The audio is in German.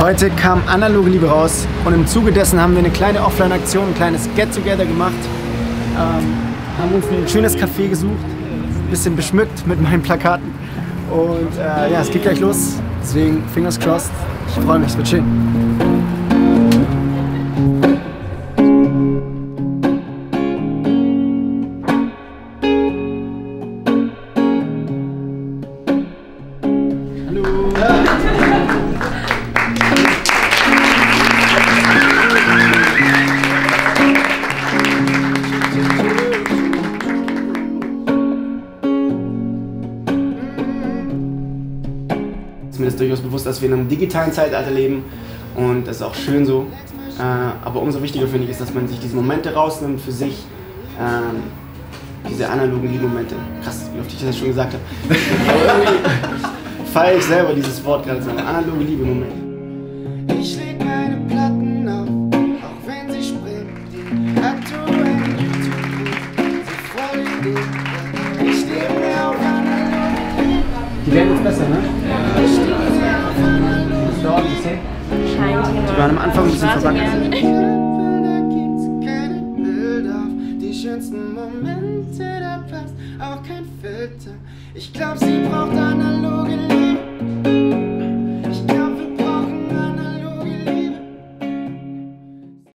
Heute kam Analoge Liebe raus und im Zuge dessen haben wir eine kleine Offline-Aktion, ein kleines Get-Together gemacht. Haben uns ein schönes Café gesucht, ein bisschen beschmückt mit meinen Plakaten. Und ja, es geht gleich los, deswegen fingers crossed. Ich freue mich, es wird schön. Mir ist durchaus bewusst, dass wir in einem digitalen Zeitalter leben und das ist auch schön so. Aber umso wichtiger finde ich ist, dass man sich diese Momente rausnimmt für sich, diese analogen Liebe-Momente. Krass, wie oft ich das schon gesagt habe. Aber irgendwie feiere ich selber dieses Wort gerade so, analoge Liebe-Momente. Ich leg meine Platten auf, auch wenn sie springen. Aktuell YouTube, sie voll in ich stehe mehr auf analoge. Die werden jetzt besser, ne? Das dauert ein bisschen. Die waren am Anfang ein bisschen verwackelt. Da gibt's keine Bilder, die schönsten Momente, da passt auch kein Filter. Ich glaub, sie braucht analoge